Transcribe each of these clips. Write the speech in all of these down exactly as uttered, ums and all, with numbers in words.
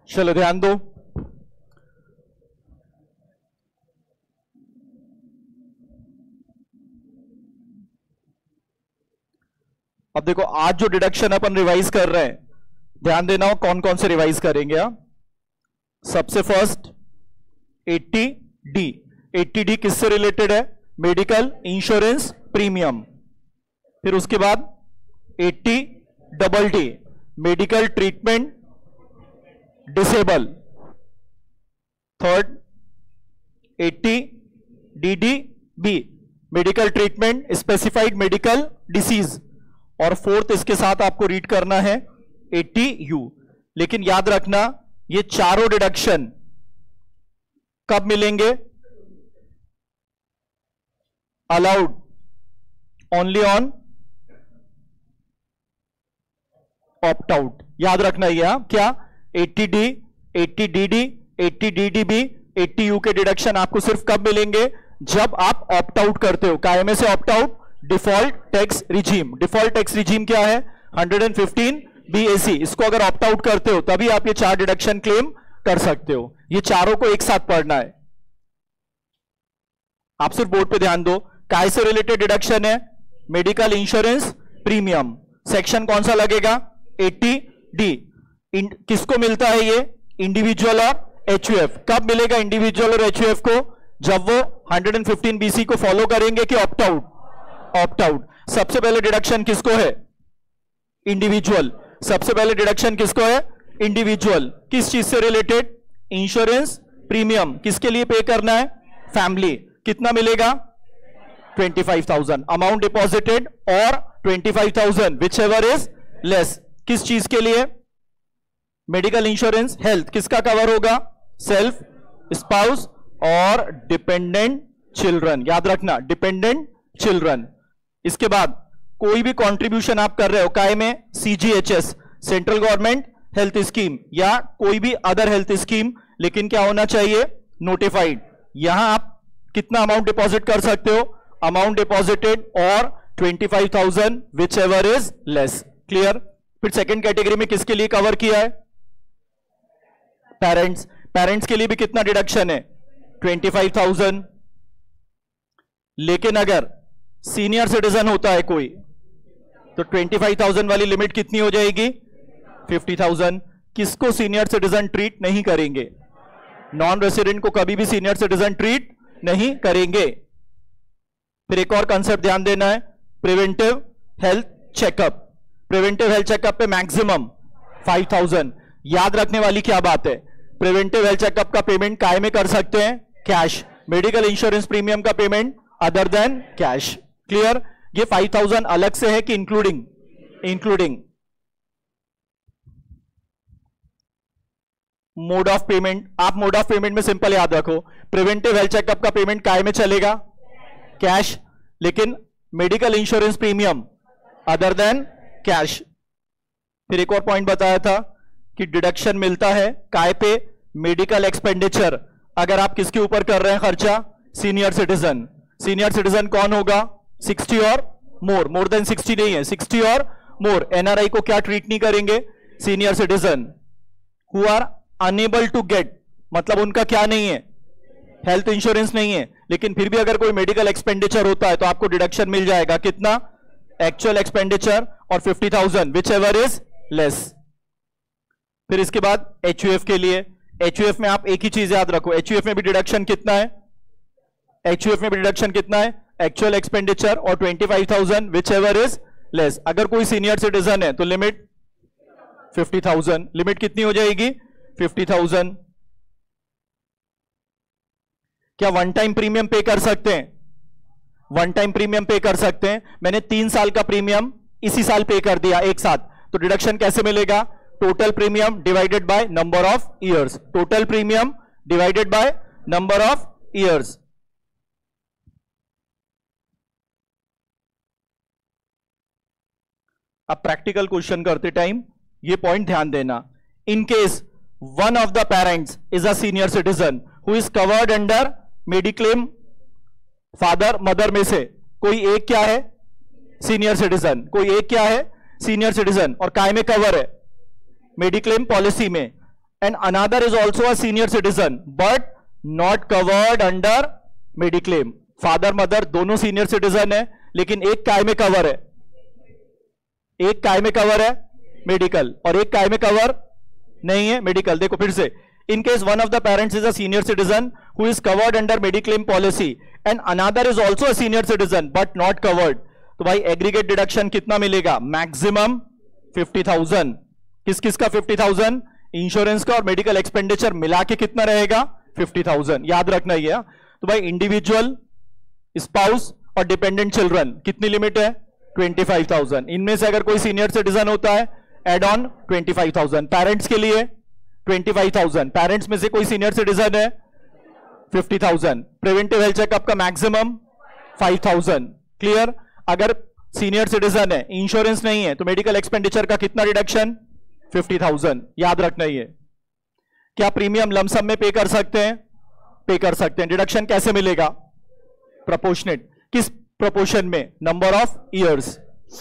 चलो ध्यान दो। अब देखो आज जो डिडक्शन अपन रिवाइज कर रहे हैं, ध्यान देना हो कौन कौन से रिवाइज करेंगे आप। सबसे first eighty D. Eighty D किससे रिलेटेड है? Medical insurance premium. फिर उसके बाद eighty double D, medical treatment disable. Third eighty D D B, medical treatment specified medical disease. और फोर्थ इसके साथ आपको रीड करना है एट्टी यू। लेकिन याद रखना ये चारों डिडक्शन कब मिलेंगे? Allowed only on opt out. याद रखना ये क्या? Eighty D, eighty D D, eighty D D B, eighty U के डिडक्शन आपको सिर्फ कब मिलेंगे? जब आप ऑप्ट आउट करते हो। कायमे से opt out, default tax regime. Default tax regime क्या है? One fifteen B A C. इसको अगर ऑप्ट आउट करते हो तभी आप ये चार डिडक्शन क्लेम कर सकते हो। ये चारों को एक साथ पढ़ना है। आप सिर्फ बोर्ड पे ध्यान दो। काय से रिलेटेड डिडक्शन है? Medical insurance premium. सेक्शन कौन सा लगेगा? Eighty D. किसको मिलता है ये? इंडिविजुअल और एच यू एफ। कब मिलेगा इंडिविजुअल और एच यू एफ को? जब वो वन फिफ्टीन बी सी को फॉलो करेंगे कि ऑप्ट आउट? Opt out. सबसे पहले डिडक्शन किसको है? इंडिविजुअल। सबसे पहले डिडक्शन किसको है? इंडिविजुअल। किस चीज से रिलेटेड? Insurance premium. किसके लिए पे करना है? फैमिली। कितना मिलेगा? Twenty five thousand. Amount deposited और twenty five thousand whichever is less. किस चीज के लिए? Medical insurance. हेल्थ किसका कवर होगा? सेल्फ, स्पाउस और डिपेंडेंट चिल्ड्रन। याद रखना डिपेंडेंट चिल्ड्रन। इसके बाद कोई भी कंट्रीब्यूशन आप कर रहे हो काय में, CGHS central government health scheme या कोई भी अदर हेल्थ स्कीम, लेकिन क्या होना चाहिए? नोटिफाइड। यहां आप कितना अमाउंट डिपॉजिट कर सकते हो? अमाउंट डिपॉजिटेड और twenty five thousand whichever is less. Clear? फिर सेकेंड कैटेगरी में किसके लिए कवर किया है? पेरेंट्स। पेरेंट्स के लिए भी कितना डिडक्शन है? Twenty five thousand. लेकिन अगर सीनियर सिटीजन होता है कोई तो ट्वेंटी फाइव थाउजेंड वाली लिमिट कितनी हो जाएगी? Fifty thousand. किसको सीनियर सिटीजन ट्रीट नहीं करेंगे? नॉन रेसिडेंट को कभी भी सीनियर सिटीजन ट्रीट नहीं करेंगे। फिर एक और कंसेप्ट ध्यान देना है, preventive health checkup. Preventive health checkup पे मैक्सिमम फाइव थाउजेंड। याद रखने वाली क्या बात है? प्रिवेंटिव हेल्थ चेकअप का पेमेंट काय में कर सकते हैं? कैश। मेडिकल इंश्योरेंस प्रीमियम का payment other than cash. Clear? ये फाइव थाउजेंड अलग से है कि including? Including. Mode of payment, आप मोड ऑफ पेमेंट में सिंपल याद रखो, प्रिवेंटिव हेल्थ चेकअप का पेमेंट काय में चलेगा? कैश। लेकिन medical insurance premium other than cash. फिर एक और पॉइंट बताया था कि डिडक्शन मिलता है काय पे? Medical expenditure. अगर आप किसके ऊपर कर रहे हैं खर्चा? Senior citizen. सीनियर सिटीजन कौन होगा? सिक्सटी और मोर। मोर देन सिक्सटी नहीं है, सिक्सटी और मोर। एनआरआई को क्या ट्रीट नहीं करेंगे? Senior citizen who are enable to get, मतलब उनका क्या नहीं है? हेल्थ इंश्योरेंस नहीं है, लेकिन फिर भी अगर कोई मेडिकल एक्सपेंडिचर होता है तो आपको डिडक्शन मिल जाएगा। कितना? एक्चुअल एक्सपेंडिचर और fifty thousand whichever is less. फिर इसके बाद एचयूएफ के लिए, एचयूएफ में आप एक ही चीज याद रखो, एचयूएफ में भी डिडक्शन कितना है? एचयूएफ में भी डिडक्शन कितना है? एक्चुअल एक्सपेंडिचर और twenty five thousand whichever is less. अगर कोई सीनियर सिटीजन है तो लिमिट फिफ्टी थाउजेंड। लिमिट कितनी हो जाएगी? Fifty thousand. क्या वन टाइम प्रीमियम पे कर सकते हैं? वन टाइम प्रीमियम पे कर सकते हैं। मैंने तीन साल का प्रीमियम इसी साल पे कर दिया एक साथ, तो डिडक्शन कैसे मिलेगा? Total premium divided by number of years. Total premium divided by number of years. अब प्रैक्टिकल क्वेश्चन करते टाइम ये पॉइंट ध्यान देना। In case one of the parents is a senior citizen who is covered under mediclaim, father mother में से कोई एक क्या है? Senior citizen. कोई एक क्या है? Senior citizen. और काय में कवर है? मेडिक्लेम पॉलिसी में। and another is also a senior citizen but not covered under mediclaim. Father mother दोनों सीनियर सिटीजन है, लेकिन एक काय में कवर है, एक काय में कवर है मेडिकल और एक काय में कवर नहीं है मेडिकल. देखो फिर से, in case one of the parents is a senior citizen who is covered under mediclaim policy and another is also a senior citizen but not covered, तो भाई एग्रीगेट डिडक्शन कितना मिलेगा? Maximum fifty thousand. किस किस का fifty thousand? Insurance का और medical expenditure मिला के कितना रहेगा? Fifty thousand. याद रखना ही है. तो भाई इंडिविजुअल, स्पाउस और डिपेंडेंट चिल्ड्रन कितनी लिमिट है? Twenty five thousand. इनमें से अगर कोई सीनियर सिटीजन होता है add on twenty five thousand. Parents के लिए ट्वेंटी फाइव थाउजेंड. पेरेंट्स में से कोई सीनियर सिटीजन है fifty thousand. Preventive health checkup का मैक्सिमम फाइव थाउजेंड. क्लियर? अगर सीनियर सिटीजन है, इंश्योरेंस नहीं है, तो मेडिकल एक्सपेंडिचर का कितना रिडक्शन? Fifty thousand. याद रखना ही है. क्या प्रीमियम लमसम में पे कर सकते हैं? पे कर सकते हैं. डिडक्शन कैसे मिलेगा? प्रोपोर्शनेट. किस प्रोपोर्शन में? Number of years.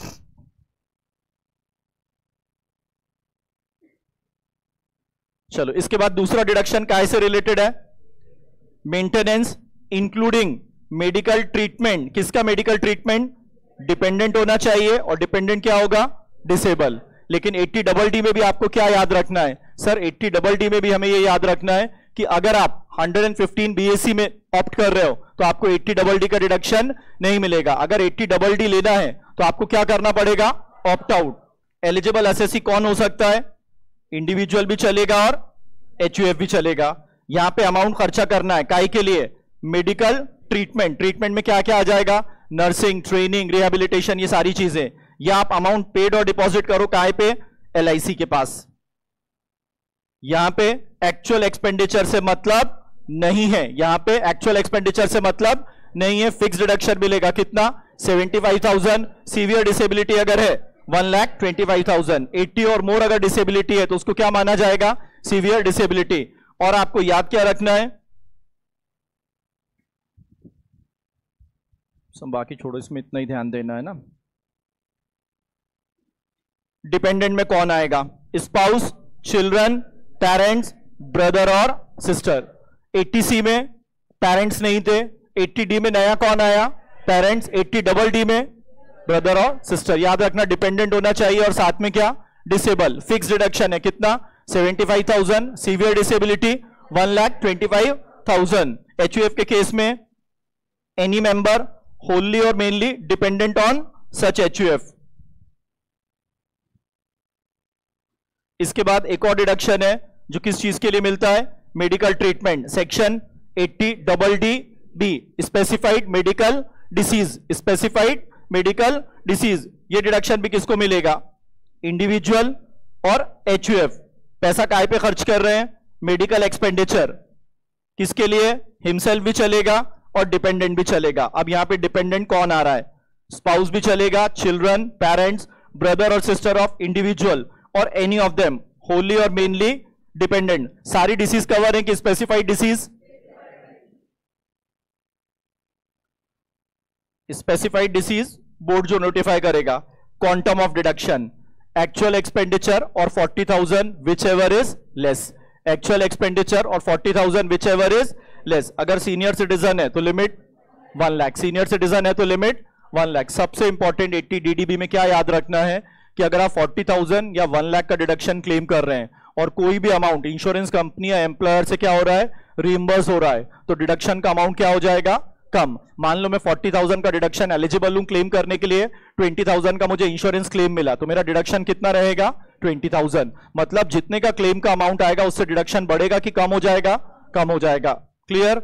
चलो, इसके बाद दूसरा डिडक्शन काय से रिलेटेड है? Maintenance including medical treatment. किसका मेडिकल ट्रीटमेंट? डिपेंडेंट होना चाहिए और डिपेंडेंट क्या होगा? डिसेबल. लेकिन एट्टी डबल डी में भी आपको क्या याद रखना है? सर एट्टी डबल डी में भी हमें यह याद रखना है कि अगर आप वन फिफ्टीन बीएससी में ऑप्ट कर रहे हो तो आपको एट्टी डबल डी का डिडक्शन नहीं मिलेगा. अगर एट्टी डबल डी लेना है तो आपको क्या करना पड़ेगा? Opt out. एलिजिबल एसएससी कौन हो सकता है? इंडिविजुअल भी चलेगा और एचयूएफ भी चलेगा. यहां पे अमाउंट खर्चा करना है काय के लिए? Medical treatment. ट्रीटमेंट में क्या क्या आ जाएगा? नर्सिंग, ट्रेनिंग, रिहेबिलिटेशन, ये सारी चीजें. या आप अमाउंट पेड और डिपॉजिट करो काय पे? एलआईसी के पास. यहां पे एक्चुअल एक्सपेंडिचर से मतलब नहीं है. यहां पे एक्चुअल एक्सपेंडिचर से मतलब नहीं है. फिक्स डिडक्शन मिलेगा कितना? Seventy five thousand. Severe disability अगर है one lakh twenty five thousand. Eighty और मोर अगर डिसेबिलिटी है तो उसको क्या माना जाएगा? Severe disability. और आपको याद क्या रखना है? सब बाकी छोड़ो, इसमें इतना ही ध्यान देना है ना. डिपेंडेंट में कौन आएगा? स्पाउस, चिल्ड्रन, पेरेंट्स, ब्रदर और सिस्टर. एट्टी सी में पेरेंट्स नहीं थे. एट्टी डी में नया कौन आया? पेरेंट्स. एट्टी डबल डी में ब्रदर और सिस्टर. याद रखना डिपेंडेंट होना चाहिए और साथ में क्या? डिसेबल. फिक्स डिडक्शन है कितना? Seventy five thousand. Severe disability one lakh twenty five thousand. HUF के केस में एनी मेंबर होली और mainly dependent on such HUF. इसके बाद एक और डिडक्शन है जो किस चीज के लिए मिलता है? Medical treatment. Section eighty double D B, specified medical disease. Specified medical disease. ये डिडक्शन भी किसको मिलेगा? इंडिविजुअल और एचयूएफ. पैसा काय पे खर्च कर रहे हैं? Medical expenditure. किसके लिए? हिमसेल्फ भी चलेगा और डिपेंडेंट भी चलेगा. अब यहां पे डिपेंडेंट कौन आ रहा है? स्पाउस भी चलेगा, चिल्ड्रन, पेरेंट्स, ब्रदर और सिस्टर ऑफ इंडिविजुअल और एनी ऑफ देम, होली और मेनली डिपेंडेंट. सारी डिसीज कवर है कि specified disease? Specified disease board जो नोटिफाई करेगा. Quantum of deduction, actual expenditure और forty thousand whichever is less. Actual expenditure और forty thousand whichever is less. अगर senior citizen है तो limit one lakh. Senior citizen है तो limit one lakh. सबसे इंपॉर्टेंट एट्टी डीडीबी में क्या याद रखना है कि अगर आप फोर्टी थाउजेंड या वन लाख का डिडक्शन क्लेम कर रहे हैं और कोई भी अमाउंट इंश्योरेंस कंपनी या एम्प्लॉयर से क्या हो रहा है? रीइंबर्स हो रहा है, तो डिडक्शन का अमाउंट क्या हो जाएगा? कम. मान लो मैं फोर्टी थाउजेंड का डिडक्शन एलिजिबल हूं क्लेम करने के लिए, ट्वेंटी थाउजेंड का मुझे इंश्योरेंस क्लेम मिला, तो मेरा डिडक्शन कितना रहेगा? Twenty thousand. मतलब जितने का क्लेम का अमाउंट आएगा उससे डिडक्शन बढ़ेगा कि कम हो जाएगा? कम हो जाएगा. क्लियर?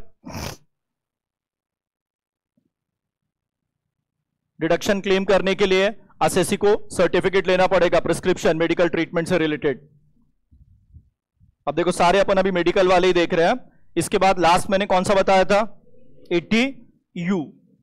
डिडक्शन क्लेम करने के लिए एसएससी को सर्टिफिकेट लेना पड़ेगा प्रिस्क्रिप्शन मेडिकल ट्रीटमेंट से रिलेटेड. अब देखो सारे अपन अभी मेडिकल वाले ही देख रहे हैं. इसके बाद लास्ट मैंने कौन सा बताया था? Eighty U.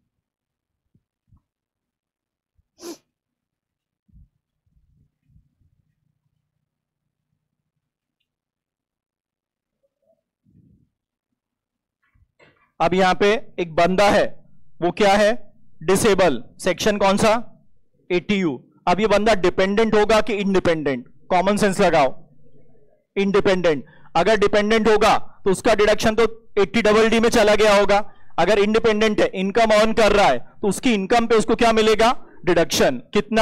अब यहां पे एक बंदा है, वो क्या है? डिसेबल. सेक्शन कौन सा? Eighty U. अब ये बंदा डिपेंडेंट होगा कि इंडिपेंडेंट? कॉमन सेंस लगाओ. इंडिपेंडेंट. अगर डिपेंडेंट होगा तो उसका डिडक्शन तो एट्टी डबल डी में चला गया होगा। अगर इंडिपेंडेंट है, इनकम अर्न कर रहा है, तो उसकी इनकम पे उसको क्या मिलेगा? डिडक्शन। कितना?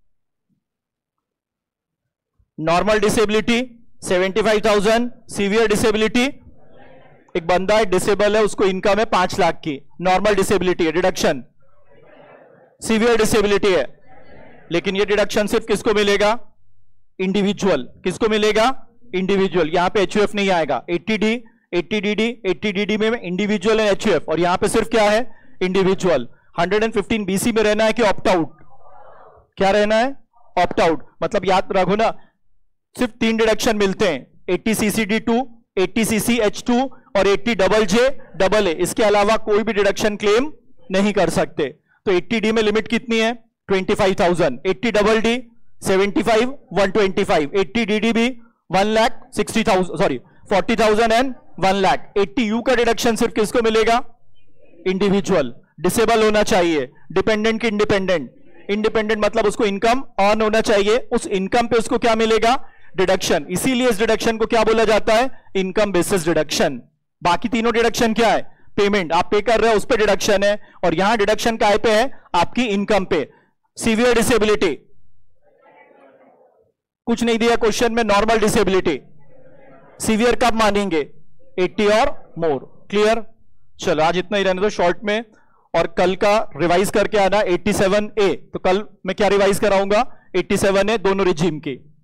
Normal disability seventy five thousand, severe disability, एक बंदा है डिसेबल है, उसको इनकम है पांच लाख की, नॉर्मल डिसेबिलिटी है, डिडक्शन सीवियर डिसेबिलिटी है, लेकिन ये डिडक्शन सिर्फ किसको मिलेगा? इंडिविजुअल। किसको मिलेगा? इंडिविजुअल। यहां पे एचयूएफ नहीं आएगा। Eighty D, eighty D D, eighty D D में इंडिविजुअल है एचयूएफ, और यहां पे सिर्फ क्या है? इंडिविजुअल। वन फिफ्टीन बीसी में रहना है कि ऑप्ट आउट? क्या रहना है? Opt out. मतलब याद रखो ना, सिर्फ तीन डिडक्शन मिलते हैं, eighty CC D two, eighty CC H two और eighty double J double A. इसके अलावा कोई भी डिडक्शन क्लेम नहीं कर सकते। तो एट्टी डी में लिमिट कितनी है? Twenty five thousand. Eighty double D seventy five, one twenty five. Eighty D D भी one lakh sixty thousand, sorry forty thousand and one lakh. Eighty U का डिडक्शन सिर्फ किसको मिलेगा? इंडिविजुअल। डिसेबल होना चाहिए, डिपेंडेंट की इंडिपेंडेंट। इंडिपेंडेंट मतलब उसको इनकम अर्न होना चाहिए, उस इनकम पे उसको क्या मिलेगा? डिडक्शन। इसीलिए इस डिडक्शन को क्या बोला जाता है? Income basis deduction. बाकी तीनों डिडक्शन क्या है? पेमेंट आप पे कर रहे हो उस पे डिडक्शन है, और यहां डिडक्शन काय पे है? आपकी इनकम पे। सीवियर डिसेबिलिटी कुछ नहीं दिया क्वेश्चन में, नॉर्मल डिसेबिलिटी। सीवियर कब मानेंगे? एट्टी और मोर। क्लियर? चलो आज इतना ही रहने दो शॉर्ट में, और कल का रिवाइज करके आना एट्टी सेवन ए। तो कल मैं क्या रिवाइज कराऊंगा? एट्टी सेवन ए दोनों रिजीम की।